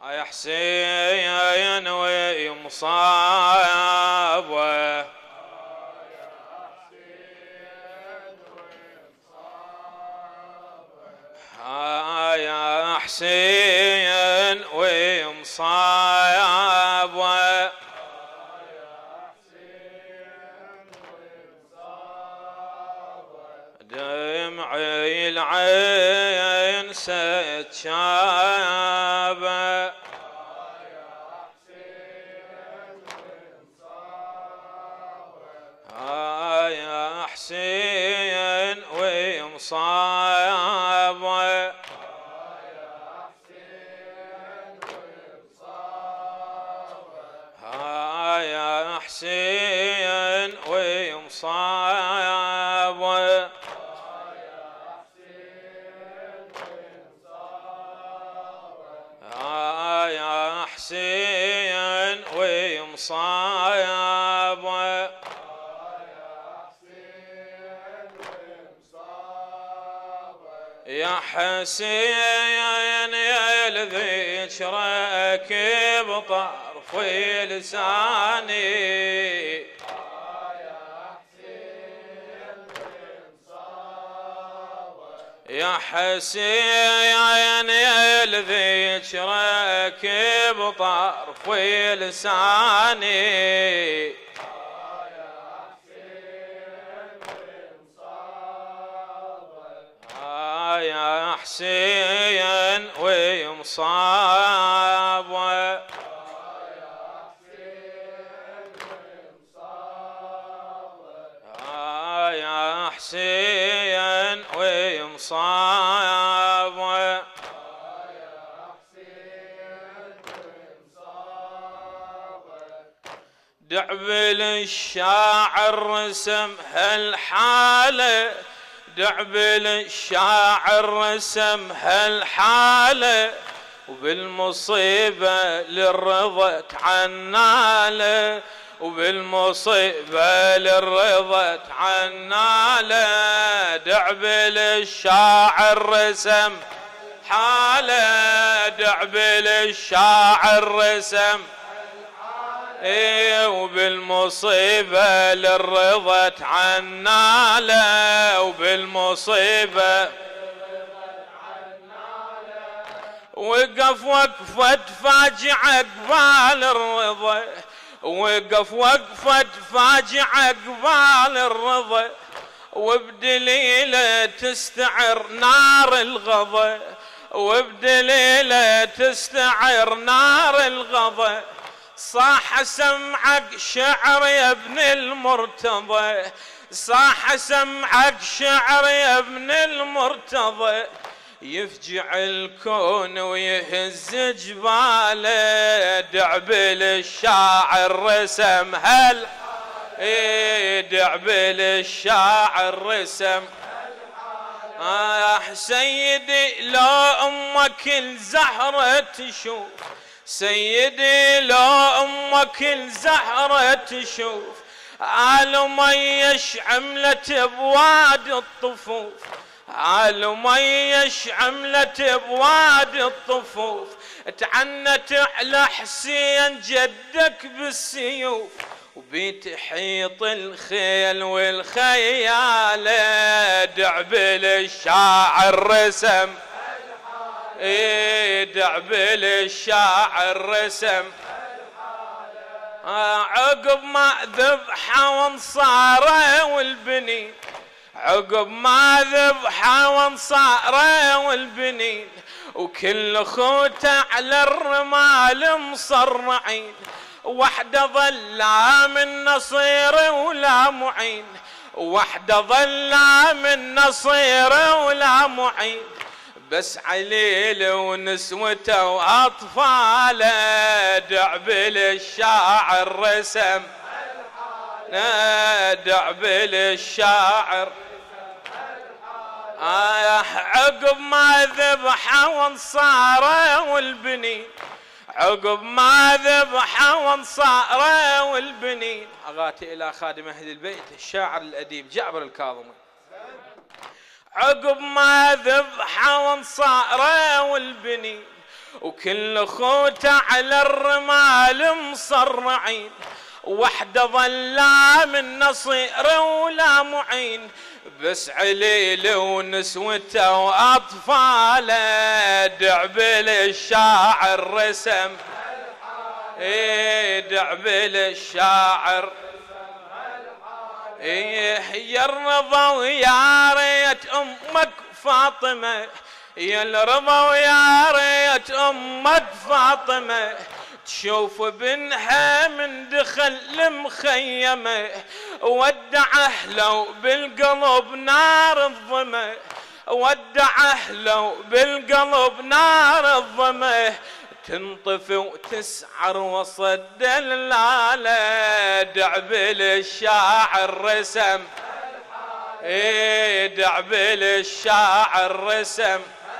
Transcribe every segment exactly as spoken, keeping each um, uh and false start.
يا حسين ومصابه يا حسين ومصابه دمعي العين ستشابه يا حسين ومصابه يا حسين ومصابه يا حسين ومصابه يا حسين يا الذكرك بطرف لساني يا حسين يا الذكرك بطرف لساني يا حسين ومصابه يا حسين ومصابه دعبل الشاعر رسم هالحاله دعبل الشاعر رسم هالحاله وبالمصيبه للرضا تعناله وبالمصيبه للرضا تعناله دعبل الشاعر رسم حاله دعبل الشاعر رسم ايه وبالمصيبه للرضا تعناله وبالمصيبه وقف وقفه فاجعه قبال الرضا وقف وقفه فاجعه قبال الرضا وبدليله تستعر نار الغضا وبدليله تستعر نار الغضا صاح سمعك شعر يا ابن المرتضى صاح سمعك شعر يا ابن المرتضى يفجع الكون ويهز جباله دعبل الشاعر رسم هل دعبل الشاعر رسم آه سيدي لو امك الزهرة تشوف سيدي لو امك الزهرة تشوف آل ميش عملت بواد الطفوف آل ميش عملت بواد الطفوف تعنت على حسين جدك بالسيوف وبتحيط الخيل والخيالة دعبل الشاعر رسم ايه دعبل الشاعر رسم عقب ما ذبحه وانصاره والبنين عقب ما ذبحه وانصاره والبنين وكل خوته على الرمال مصرعين وحده ظلا من نصير ولا معين وحده ظلا من نصير ولا معين بس عليل ونسوته واطفاله دعبل الشاعر رسم دعبل الشاعر آه عقب ما ذبحه وانصاره والبنين عقب ما ذبحه وانصاره والبنين اغاتي الى خادم اهل البيت الشاعر الاديب جعفر الكاظمي عقب ما ذبحه وانصاره والبنين وكل خوته على الرمال مصرعين، وحده ظلا من نصير ولا معين، بس عليل ونسوته واطفاله دعبل الشاعر رسم. ايه دعبل الشاعر ايه يا الرضا ويا ريت امك فاطمه، يا الرضا ويا ريت امك فاطمه، تشوف بنها من دخل المخيمه، ودعه لو بالقلب نار الظما، ودعه لو بالقلب نار الظما، تنطفي وتسعر وسط دلاله دعبل الشاعر رسم. ايه دعبل الشاعر رسم.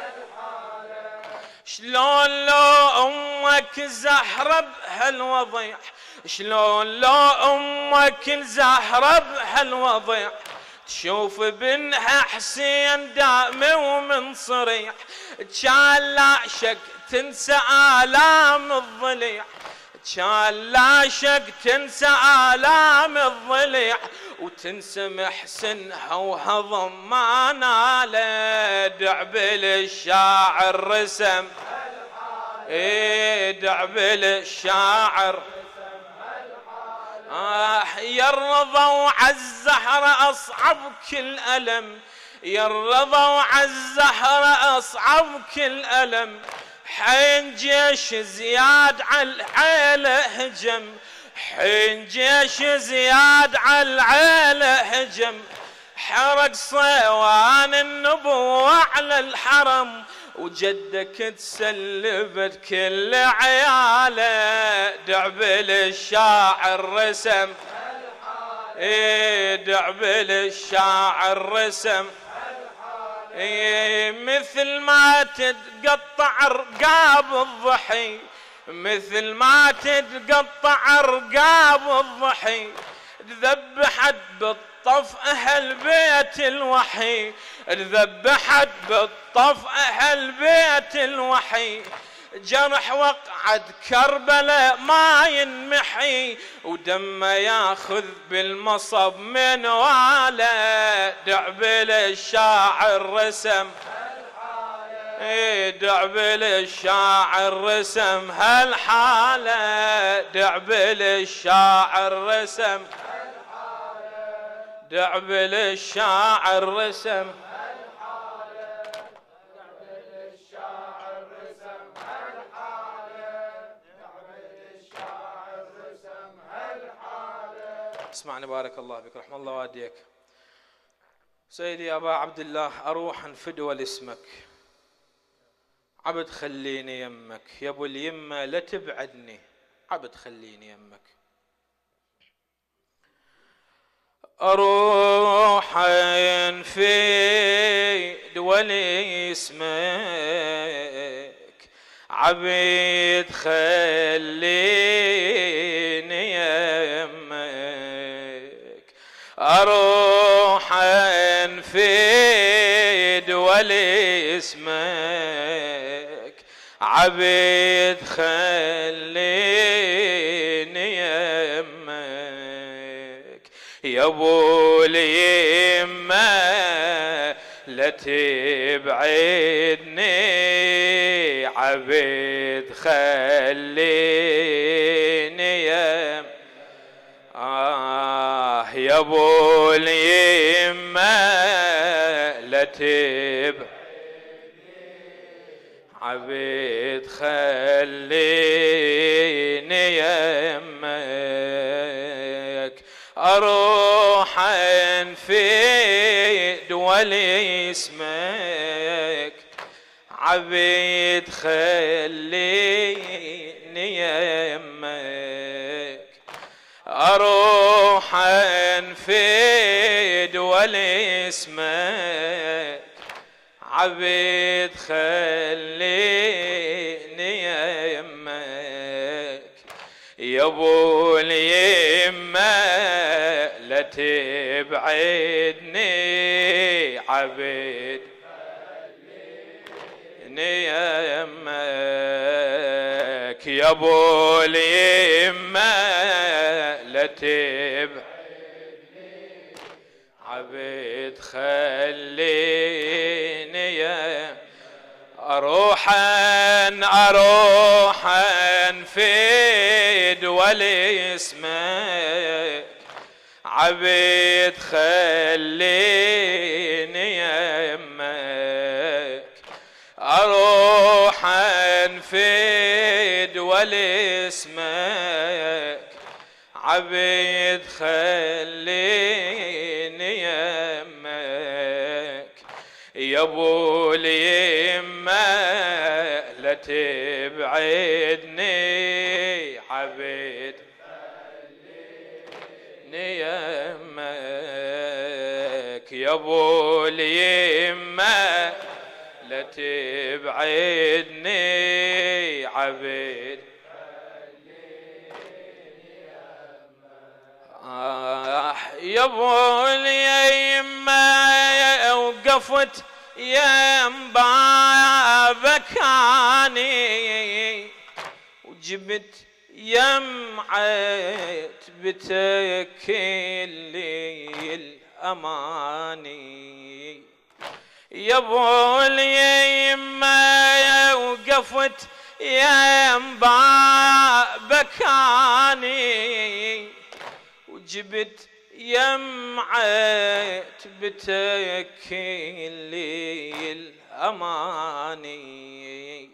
شلون لو امك زهره بهالوضيع، شلون لو امك الزهره بهالوضيع، تشوف بنها حسين دامي ومن صريح، كان لا شك تنسى آلام الضليع، كان لا شك تنسى آلام الضليع، وتنسى محسنها وهضم ما ناله دعبل الشاعر رسم. ايه دعبل الشاعر آه يا الرضا وعالزهرة أصعب كل ألم، يا الرضا وعالزهرة أصعب كل ألم، حين جيش زياد عالعيلة هجم، حين جيش زياد عالعيلة هجم، حرق صيوان النبوة على الحرم، وجدك تسلبت كل عياله دعبل الشاعر رسم. ايه دعبل الشاعر رسم. ايه مثل ما تتقطع رقاب الضحي، مثل ما تتقطع رقاب الضحي، تذبحت بالطف اهل بيت الوحي، تذبحت بالطف اهل بيت الوحي، جرح وقعد كربلاء ما ينمحي، ودمه ياخذ بالمصب من واله دعبل الشاعر رسم. ايه دعبل الشاعر رسم هالحاله دعبل الشاعر رسم. دعبل الشاعر رسم اسمعني بارك الله بك رحم الله والديك. سيدي أبا عبد الله أروح انفدوى لاسمك، عبد خليني يمك يا ابو اليمه لا تبعدني، عبد خليني يمك. أروح انفد ولي اسمك، عبد خليني يمك، أروح انفد ولي اسمك، عبد خليني يمك، يا ابو اليمه لا تبعدني، عبد خليني يمك. آه يا ابو اليمه لا تبعدني، عبد خليني يمك، أروح انفد ولي اسمك، عبد خليني يمك، أروح انفد ولي اسمك، عبد خليني يمك، يا ابو اليمه لا تبعدني، عبد يمك يا ابو اليمه لا تبعدني عبد خليني يا اروحا اروحا في دول اسمك عبد خليني يمك اروحا في دول اسمك عبد خليني يمك يا ابو اليمه لا تبعدني عبد خليني يمك يا ابو اليمه لا تبعدني عبد آه يا ابو اليمه وقفت يم بابك اني وجبت يم عتبتك الليل اماني يا ابو اليمه وقفت يم بابك اني وجبت يم عتبتك الليل اماني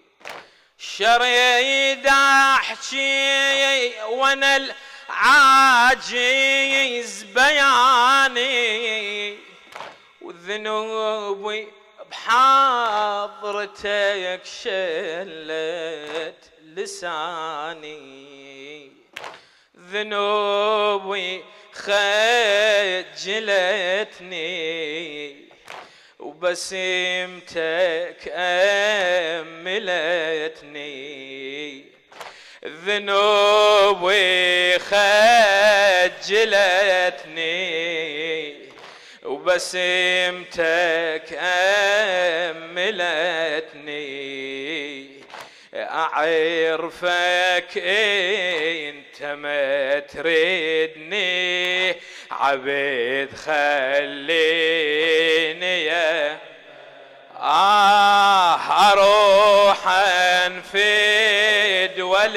شريد احكي وانا العاجز بياني وذنوبي بحضرتك شلت لساني ذنوبي خجلتني وبسمتك أملتني ذنوبي خجلتني وبسمتك أملتني أعرفك انت ما تريدني عبد خليني يا آه أروحا في دول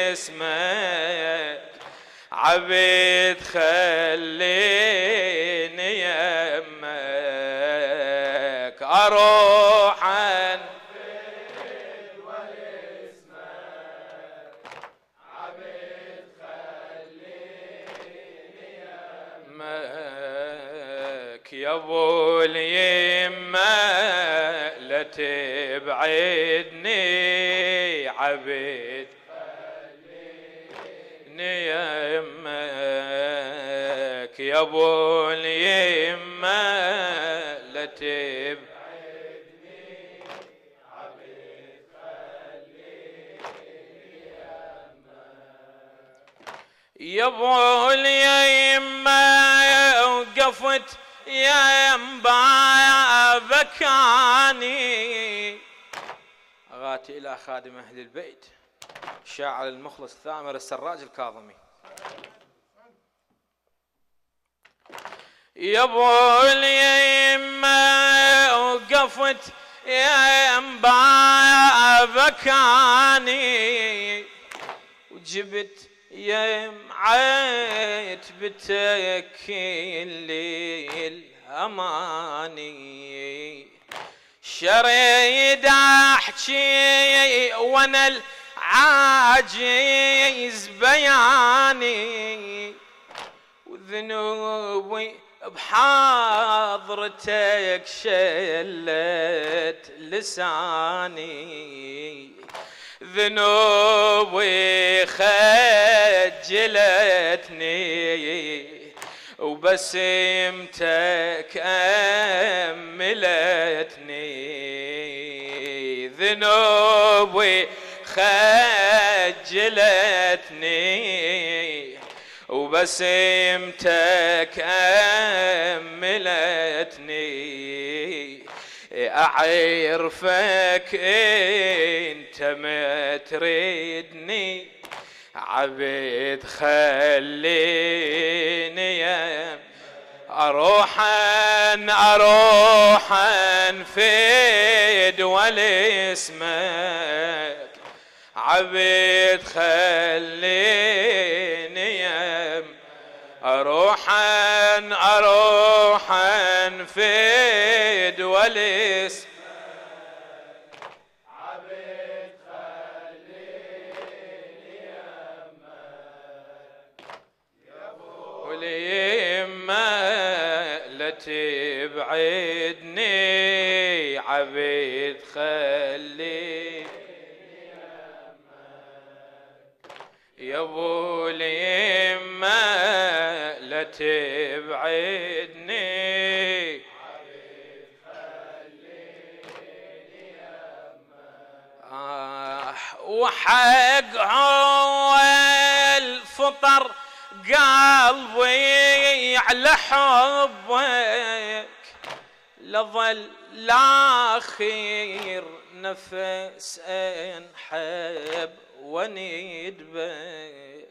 اسمك عبد خليني يمك أروحا يا ابو اليمه لا تبعدني عبد خليني يمك يا ابو اليمه لا تبعدني عبد خليني يمك يا ابو اليمه وقفت يا بابك اني اغاتي الى خادم اهل البيت الشاعر المخلص ثامر السراج الكاظمي يا ابو اليمه وقفت يا بابك اني وجبت يم عتبتك الليل اماني شريد احكي وانا العاجز بياني وذنوبي بحضرتك شلت لساني ذنوبي خجلتني وبسمتك أملتني ذنوبي خجلتني وبسمتك أملتني أعرفك انت ما تريدني عبيد خليني يا أروحن أروحن في دول اسمك عبيد خليني يا أروحن أروحن في دول اسمك عبيد خليني يا أبو اليمة لا تبعدني عبيد خليني يا ابو اليمة لا تبعدني عبيد خليني آه وحق هو الفطر قلبي على حبك لظل الاخير نفس انحب ونيد بك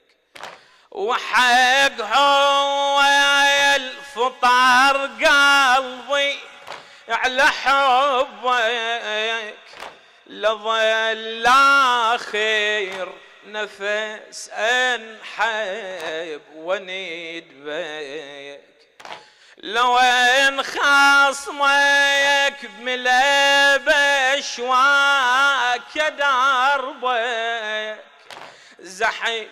وحق هو الفطر قلبي على حبك لظل اخير نفس انحب ونيد بك لو ان خصمك بملا بشواك دربك زحف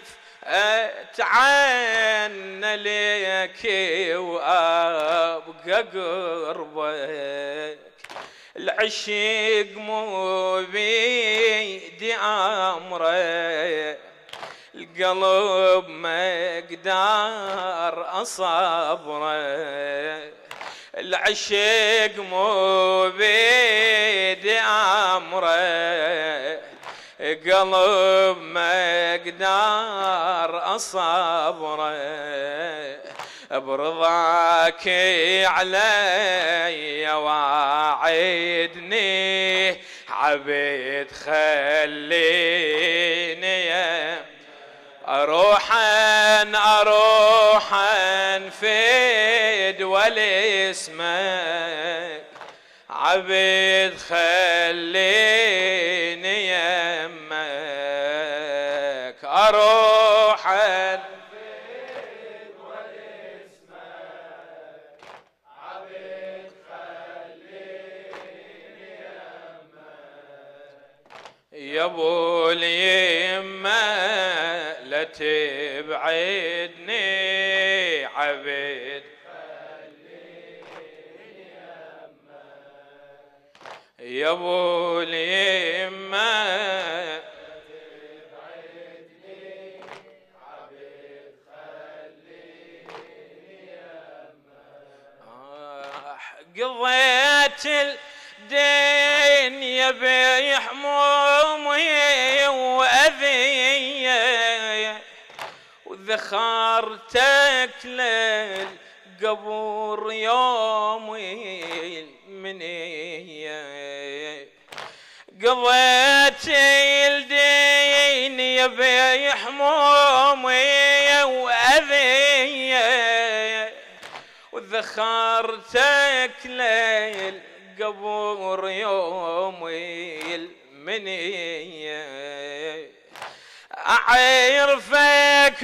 اتعنى ليك وابقى قربك العشق مو بيدي امرك القلب ما اقدر اصبره العشق مو بيدي امره قلب ما اقدر اصبره برضاك علي واعدني عبيد خليني يا أروحن أروحن في دول اسمك عبيد خليني يمك أروحن في دول اسمك عبيد خليني يمك يا ابو اليمة لا تبعدني عبيد خليني يمك يا ابو اليمة لا تبعدني عبيد خليني يمك قضيت الدين يبي حمومي وأذية وذخرتك للقبور يومي المنية قضيت الدين يبي حمومي وأذية وذخرتك للقبور يومي المنية أعرفك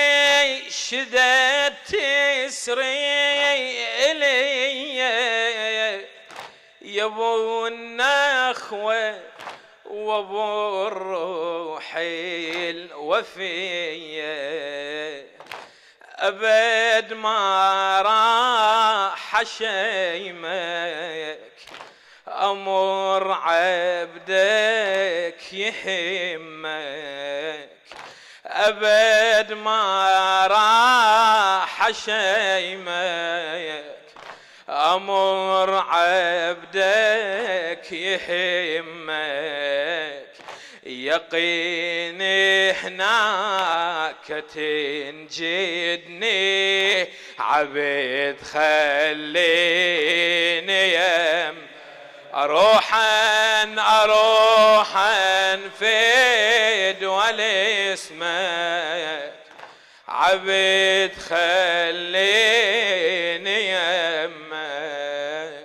بشدة تسري إلي يا ابو النخوة وابو الروح الوفية أبد ما راح شيمك أمر عبدك يهمك أبد ما راح شيمك أمر عبدك يهمك يقيني هناك تنجدني عبد خليني يم أروحا أروحا في دول اسمك عبد خليني يمك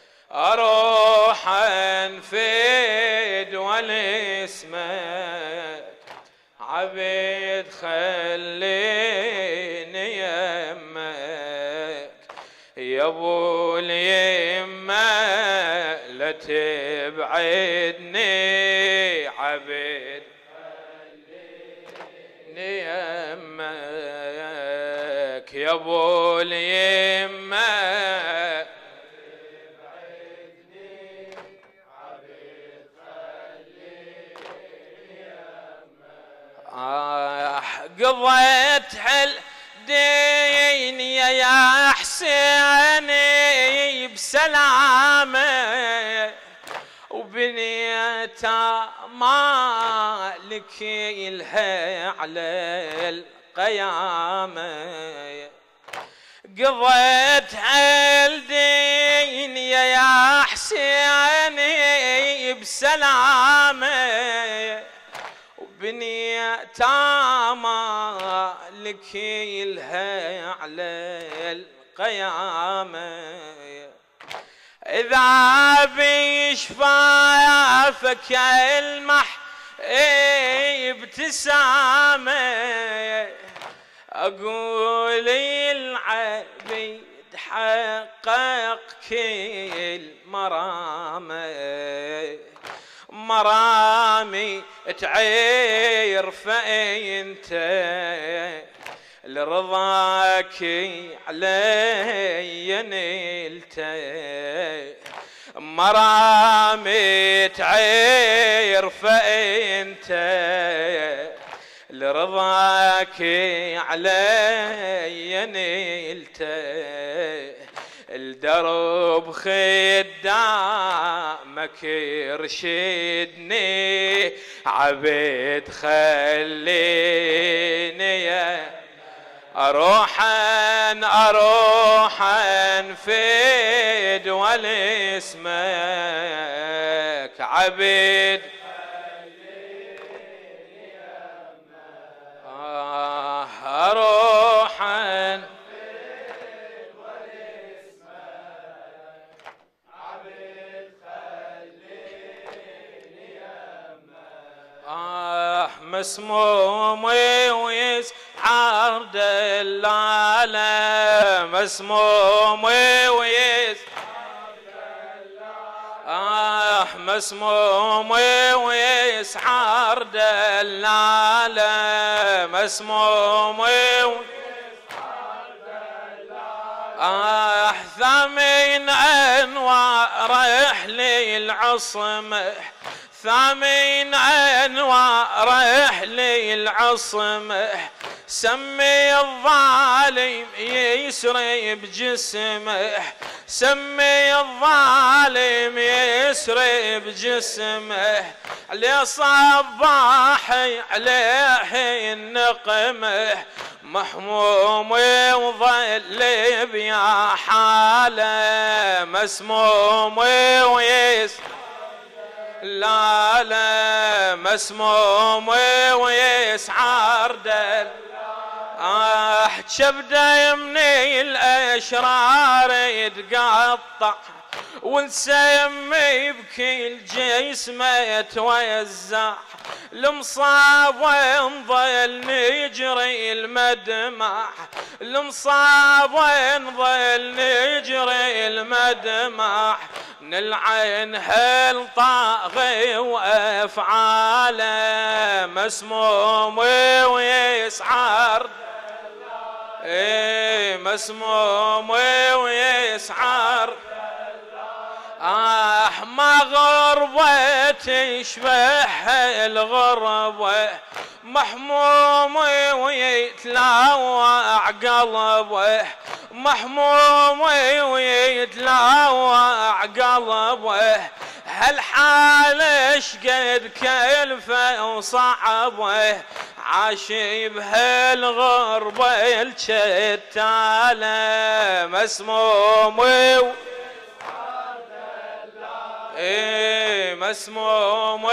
أروحا في دول اسمك عبد خليني يمك يا ابو اليمه لا تبعدني عبد خليني يمك يا ابو اليمه قضيت هالدين يا حسيني بسلامه وبنيت مالك إلها على القيامه قضيت هالدين يا حسيني بسلامه بنيت مالك إلها على القيامة إذا بشفافك المح ابتسامة أقول العبيد حقق كل مرامة مرامي تعير فانت لرضاك علي نلت مرامي تعير فانت لرضاك علي نلت الدرب خدامك يرشدني عبد خليني أروحا أروحا في دول اسمك عبد آه أروحا مسموم ويسحر دلالة مسموم ويسحر آه مسموم ويسحر دلالة مسموم ويسحر دلالة آه ثمين أنوار رحلي العصمة ثامن أنوار رحلي العصمة سمي الظالم يسري بجسمه سمي الظالم يسري بجسمه عليه صباحي عليه النقمه محموم وظل بيا حاله مسموم ويس لا لا مسموم ويسعر دل آه شبده يمني الأشرار يتقطع ونسمي بكل جسمه يتوزع المصاب ونظل نجري المدمع المصاب ونظل نجري المدمع نلعن هالطاغي وافعاله مسموم ويسعر ايه مسموم ويسعر آه ما غربة تشبه الغربة محموم ويتلاوع قلبه محموم ويتلاوع قلبه هالحالة شقد كلفه وصعبه عاشي بهالغربة الشتالة مسموم ايه مسموم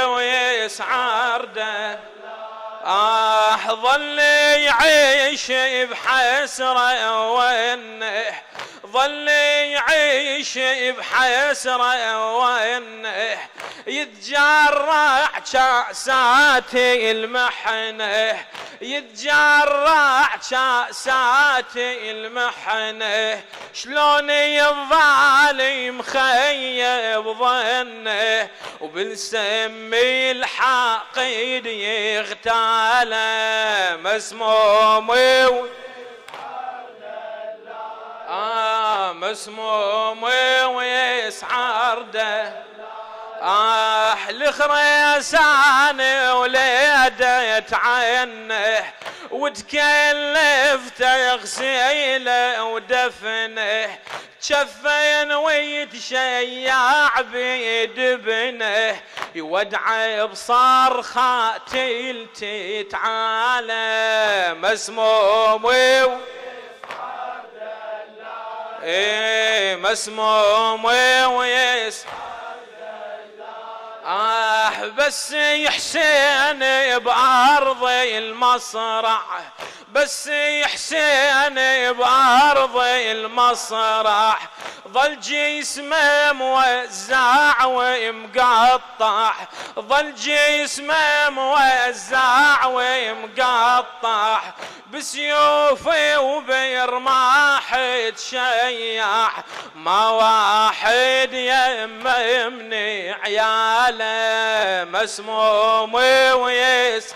ويسعرده آه ظل يعيش بحسرة وإنه ظل يعيش بحسرة وإنه يتجرع كاسات المحنة يتجرع كاسات المحنة شلون الظالم خيب ظنه وبالسم الحاقد يغتاله مسموم آه مسموم ويسعرده آه الخريسان وليدت عنه وتكلف تغسيله ودفنه شفين ويتشيع بيدبنه يودع بصرخة تلتي تعالى مسموم ايه مسموم ويس آه بس يحسين بأرض المصرع بس يحسين بأرض المصرع ظل جسمه موزع ومقطع ظل جسمه موزع ومقطع بسيوفي وبرماح تشيع ما واحد يممني عياله مسموم ويس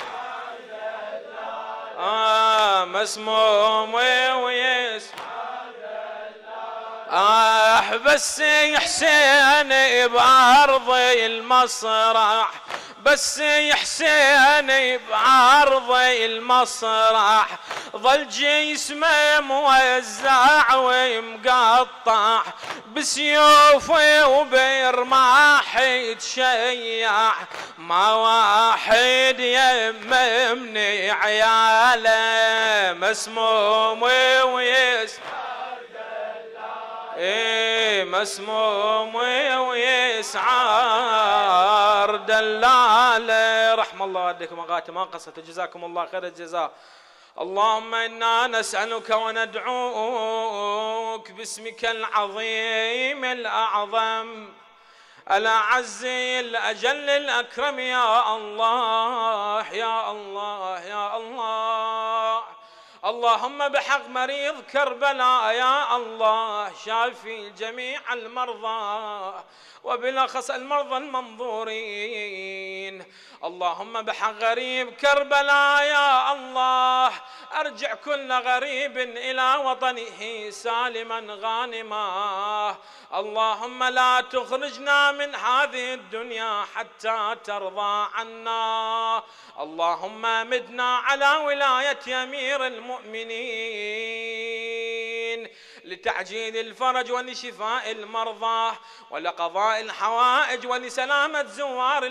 آه مسموم ويس آه بس حسين بأرض المصرع بس حسين بأرض المصرع ظل جسمه موزع ومقطع بسيوفي وبرماح يتشيع ما واحد يممني عياله مسموم ويس ايه مسموم ويسعر دلاله رحم الله والديكم اغاتي ما قصت جزاكم الله خير الجزاء. اللهم انا نسالك وندعوك باسمك العظيم الاعظم الاعز الاجل الاكرم يا الله يا الله يا الله. اللهم بحق مريض كربلاء يا الله شافي جميع المرضى وبالأخص المرضى المنظورين. اللهم بحق غريب كربلاء يا الله أرجع كل غريب إلى وطنه سالما غانما. اللهم لا تخرجنا من هذه الدنيا حتى ترضى عنا. اللهم مدنا على ولاية أمير المؤمنين لتعجيل الفرج ولشفاء المرضى ولقضاء الحوائج ولسلامة زوار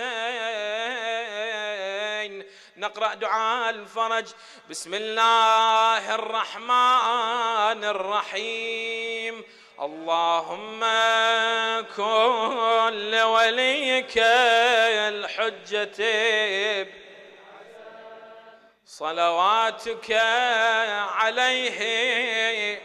الحسين. نقرأ دعاء الفرج. بسم الله الرحمن الرحيم. اللهم كن لوليك الحجة صلواتك عليه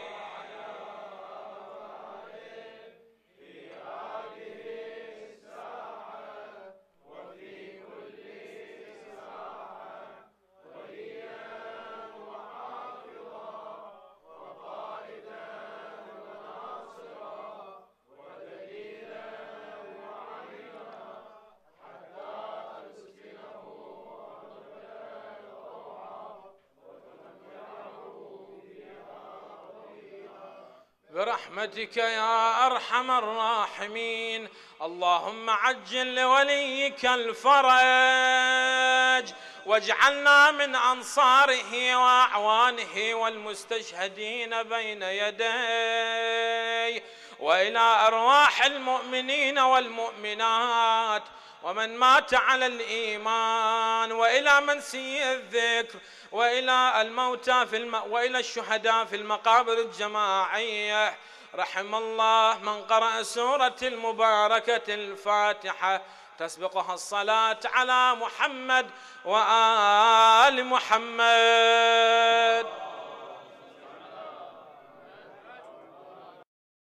برحمتك يا أرحم الراحمين. اللهم عجل لوليك الفرج واجعلنا من أنصاره وأعوانه والمستشهدين بين يديه. وإلى أرواح المؤمنين والمؤمنات ومن مات على الإيمان وإلى منسي الذكر وإلى الموتى في الم... وإلى الشهداء في المقابر الجماعية. رحم الله من قرأ سورة المباركة الفاتحة تسبقها الصلاة على محمد وآل محمد.